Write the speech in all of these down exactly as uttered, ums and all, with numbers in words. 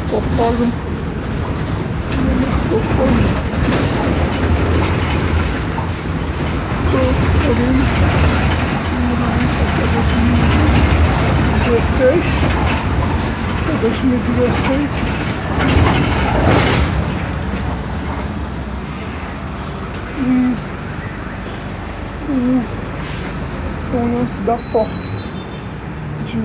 Autódromo. Autódromo. Torino. dezesseis. dois mil e dezesseis. E o um lance da porta de,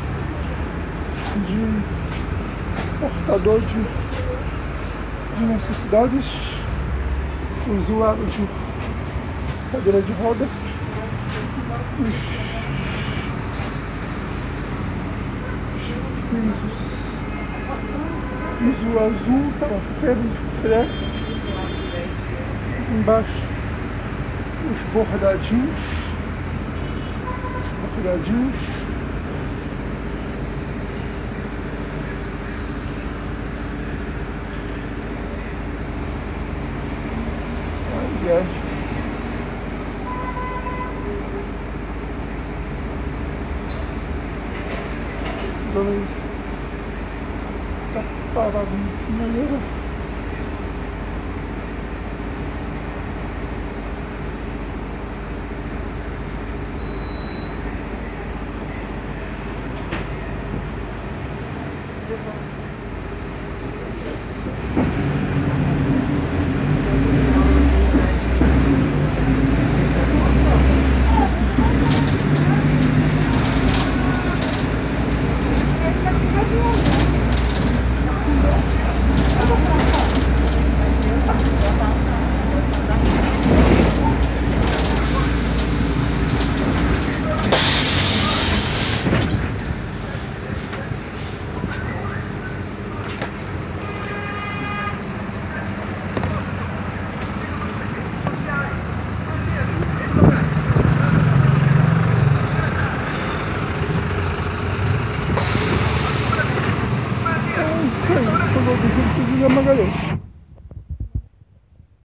de portador de, de necessidades, usuário de cadeira de rodas, os, os piso azul para ferro de flex, embaixo os bordadinhos, os bordadinhos, aliás, dois tá parado em cima dele. Sim, eu vou dizer que tudo é Magalhães.